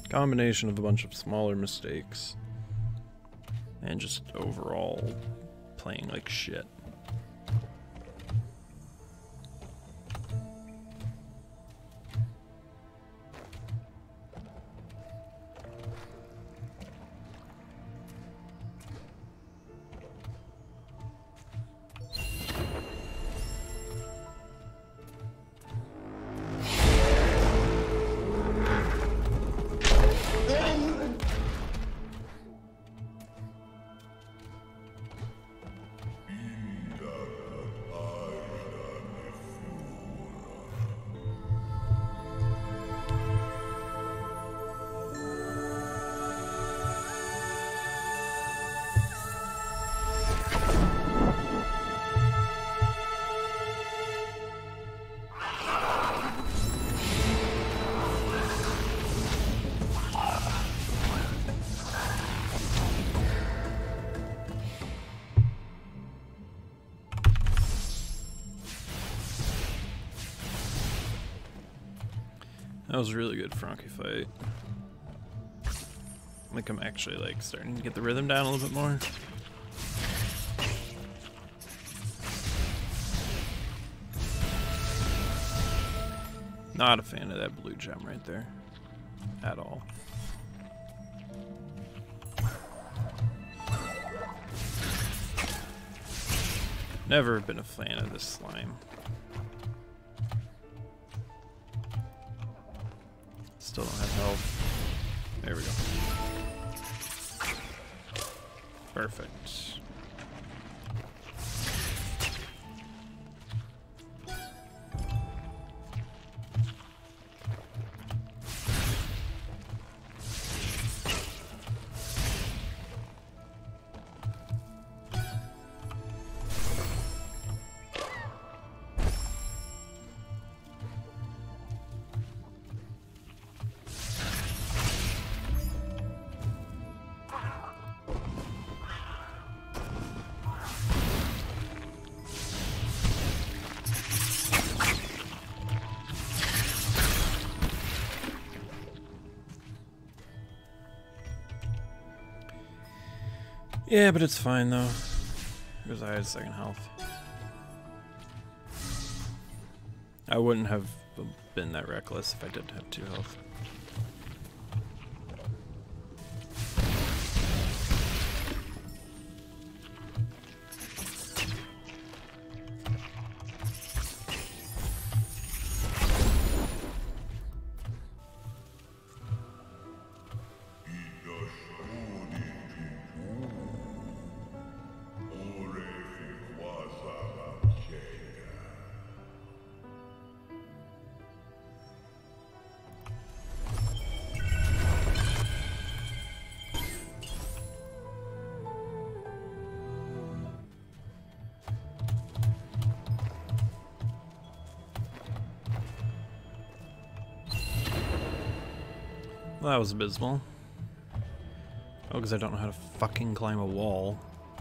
Combination of a bunch of smaller mistakes and just overall playing like shit. That was a really good Frankie fight. I think I'm actually like starting to get the rhythm down a little bit more. Not a fan of that blue gem right there. At all. Never been a fan of this slime. Still don't have health. There we go. Perfect. Yeah, but it's fine though, because I had second health. I wouldn't have been that reckless if I didn't have 2 health. Well, that was abysmal. Oh, because I don't know how to fucking climb a wall.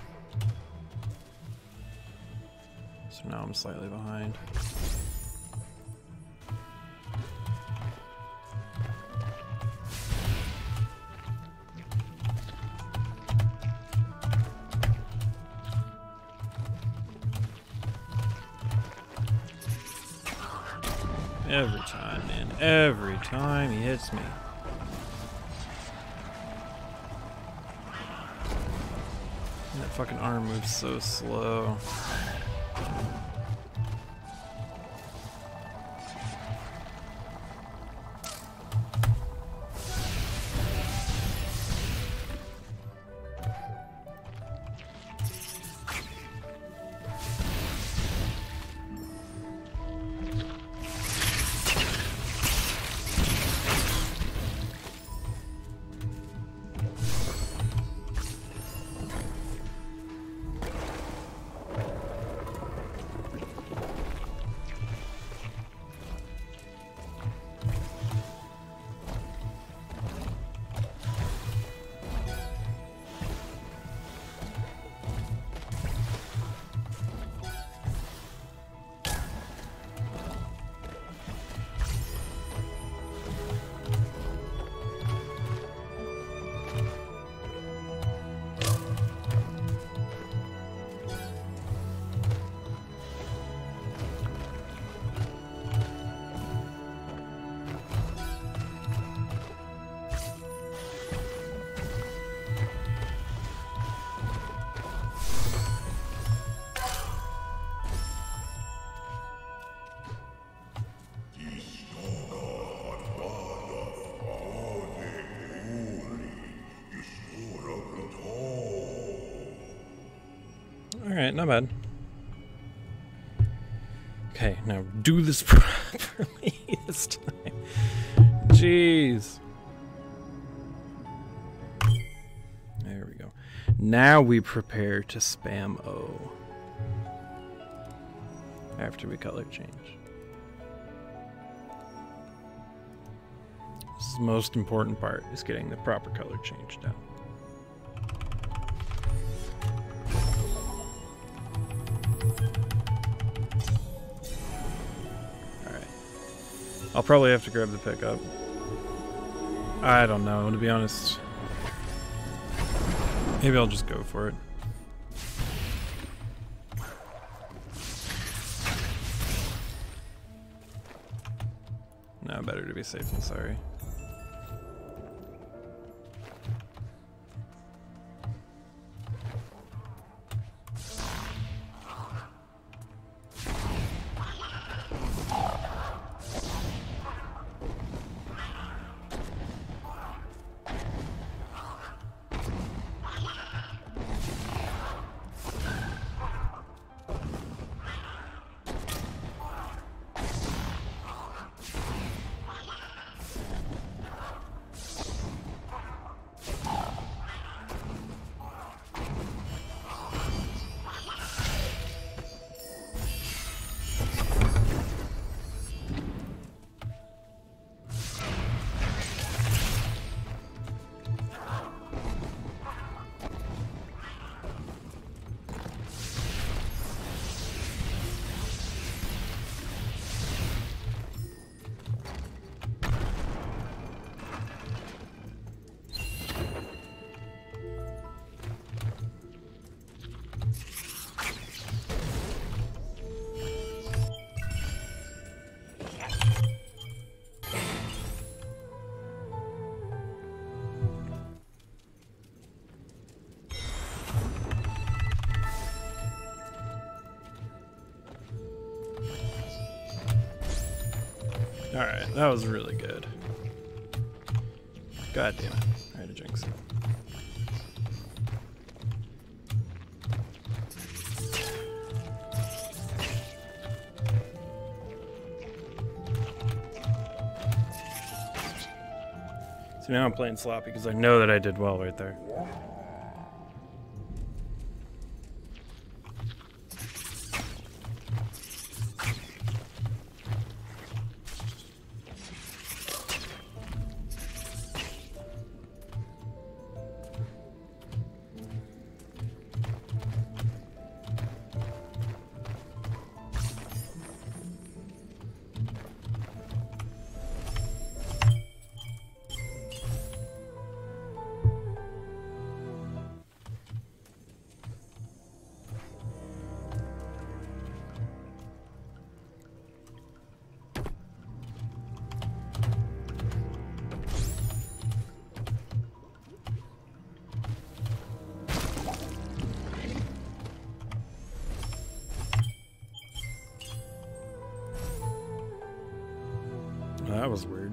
So now I'm slightly behind. Every time, man. Every time he hits me. That fucking arm moves so slow. Alright, not bad. Okay, now do this properly this time. Jeez. There we go. Now we prepare to spam O. After we color change. This is the most important part, is getting the proper color change down. Alright. I'll probably have to grab the pickup. I don't know, to be honest. Maybe I'll just go for it. No, better to be safe than sorry. Alright, that was really good. God damn it. I had to jinx it. So now I'm playing sloppy because I know that I did well right there. That was weird.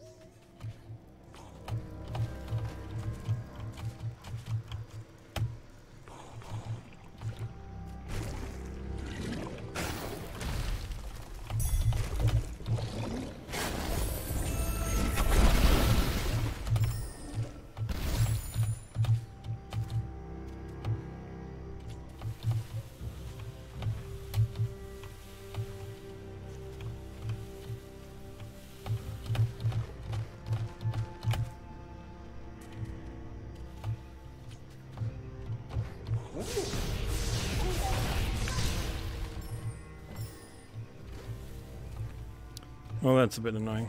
Well, that's a bit annoying.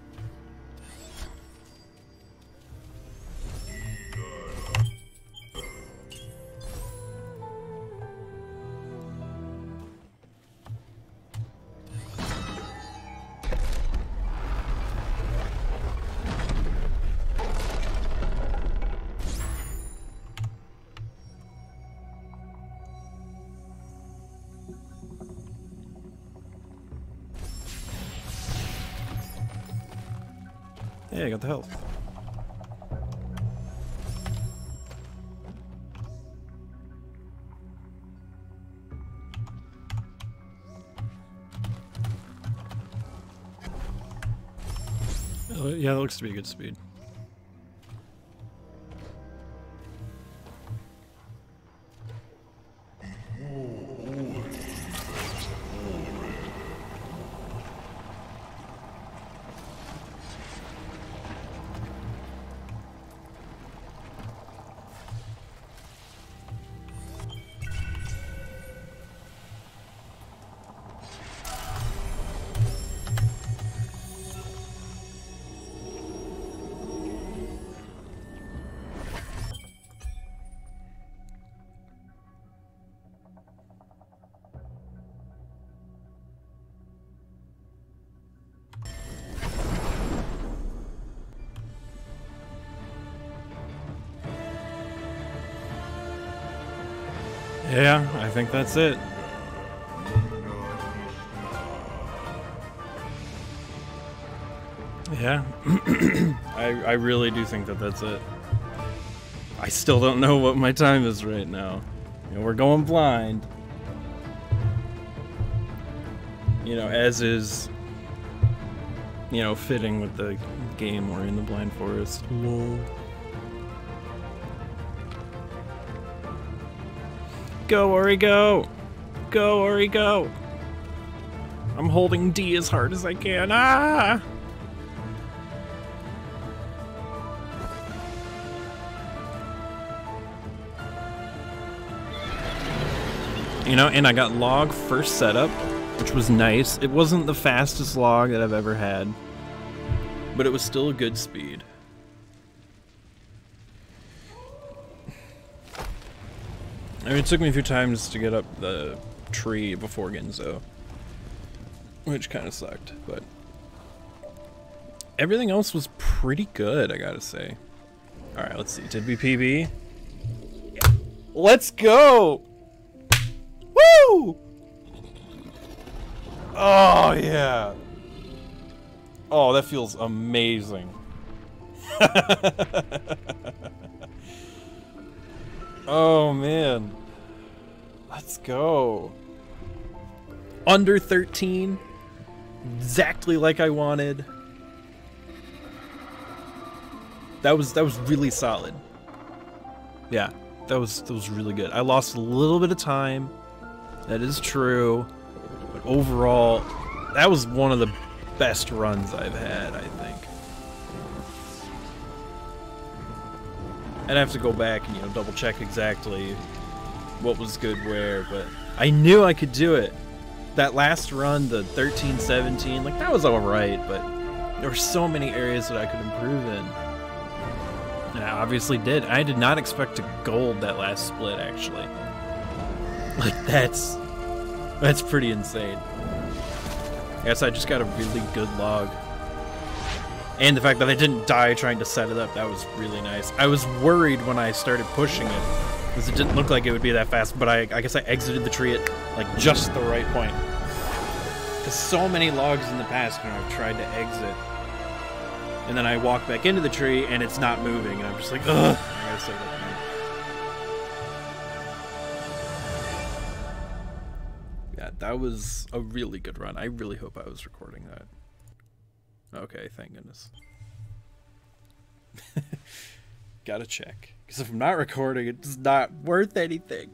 Yeah, I got the health. Yeah, that looks to be a good speed. Yeah, I think that's it. Yeah, I really do think that that's it. I still don't know what my time is right now. You know, we're going blind. You know, as is, you know, fitting with the game we're in the Blind Forest. Lol. Go, Ori, go! Go, Ori, go! I'm holding D as hard as I can. Ah! You know, and I got log first setup, which was nice. It wasn't the fastest log that I've ever had, but it was still a good speed. I mean, it took me a few times to get up the tree before Ginzo, which kind of sucked, but everything else was pretty good, I gotta say. Alright, let's see. Did we PB? Yeah. Let's go! Woo! Oh, yeah. Oh, that feels amazing. Oh, man. Let's go. Under 13. Exactly like I wanted. That was really solid. Yeah, that was really good. I lost a little bit of time. That is true. But overall, that was one of the best runs I've had, I think. I'd have to go back and, you know, double check exactly what was good where, but I knew I could do it. That last run, the 13-17, like, that was alright, but there were so many areas that I could improve in. And I obviously did. I did not expect to gold that last split, actually. Like, that's pretty insane. I guess I just got a really good log. And the fact that I didn't die trying to set it up, that was really nice. I was worried when I started pushing it, because it didn't look like it would be that fast, but I guess I exited the tree at, like, just the right point. Because so many logs in the past, you know, I've tried to exit, and then I walk back into the tree, and it's not moving, and I'm just like, ugh, I gotta say that. Yeah, that was a really good run. I really hope I was recording that. Okay, thank goodness. Gotta check. Because if I'm not recording, it's not worth anything.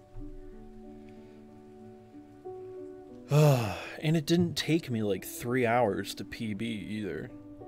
And it didn't take me like 3 hours to PB either.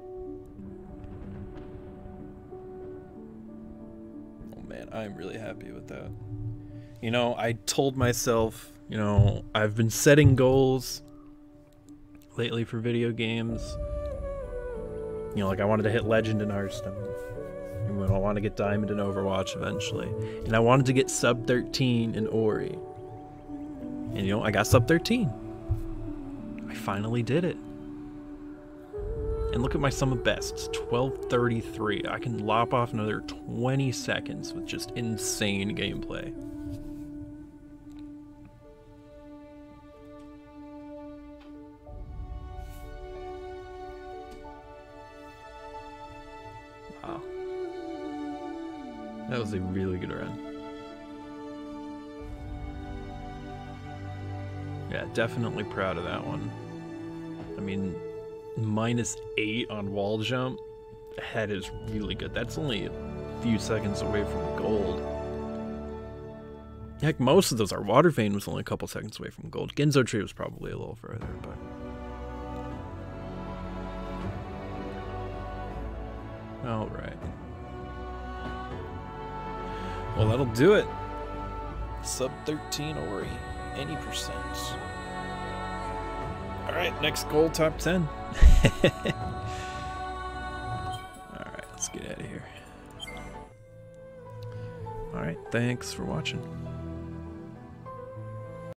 Oh man, I'm really happy with that. You know, I told myself, you know, I've been setting goals lately for video games. You know, like I wanted to hit Legend in Hearthstone. And I want to get Diamond in Overwatch eventually. And I wanted to get sub 13 in Ori. And you know, I got sub 13. I finally did it. And look at my sum of bests, 1233. I can lop off another 20 seconds with just insane gameplay. Wow. That was a really good run. Yeah, definitely proud of that one. I mean, -8 on wall jump. That is really good. That's only a few seconds away from gold. Heck, most of those, our water vein was only a couple seconds away from gold. Ginzo tree was probably a little further, but... Alright. Well, that'll do it. Sub 13 Ori. Any percent. Alright, next goal, top 10. Alright, let's get out of here. Alright, thanks for watching.